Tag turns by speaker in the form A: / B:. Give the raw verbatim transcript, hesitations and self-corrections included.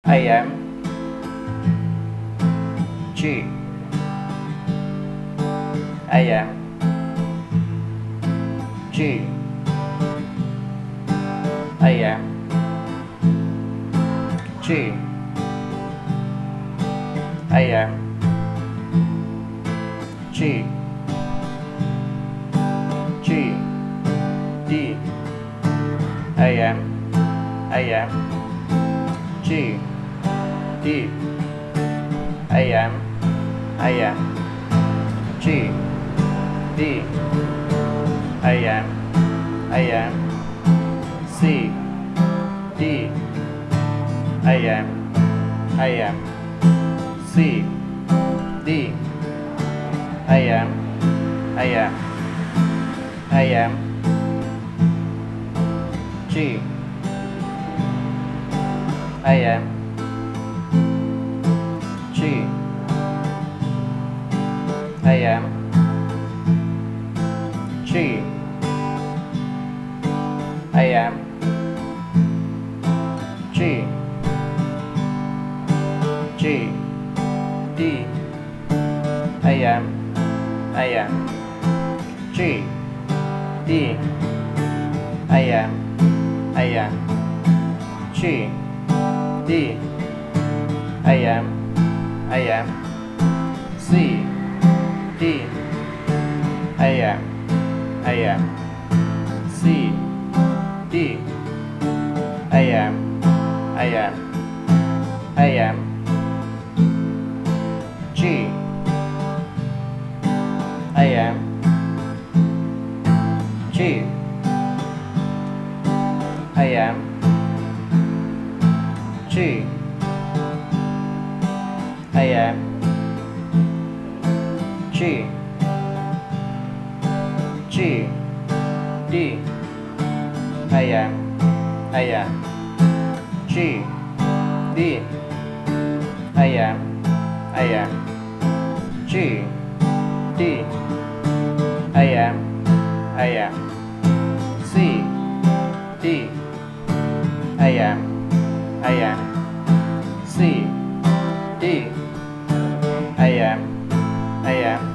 A: A M G A M G A M G A M G G D A M A M G D A M A M G D A M A M C D A M A M C D A M A M A M G A M G A M G A M G G D A M A M G D A M A M G D A M A M C D A M A M C D A M A M A M G A M G A M G A M G G D A M A M G D A M A M G D A M A M C D A M A M C D A M A M